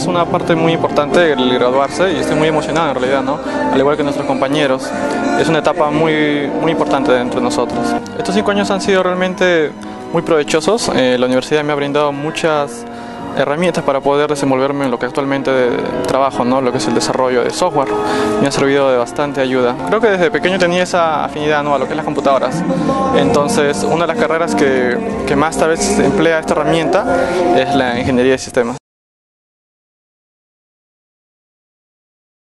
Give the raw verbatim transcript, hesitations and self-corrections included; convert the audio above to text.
una parte muy importante el graduarse y estoy muy emocionado en realidad, ¿no? Al igual que nuestros compañeros. Es una etapa muy, muy importante dentro de nosotros. Estos cinco años han sido realmente muy provechosos. Eh, la universidad me ha brindado muchas herramientas para poder desenvolverme en lo que actualmente trabajo, ¿no? Lo que es el desarrollo de software. Me ha servido de bastante ayuda. Creo que desde pequeño tenía esa afinidad, ¿no? A lo que es las computadoras. Entonces, una de las carreras que, que más tal vez emplea esta herramienta es la ingeniería de sistemas.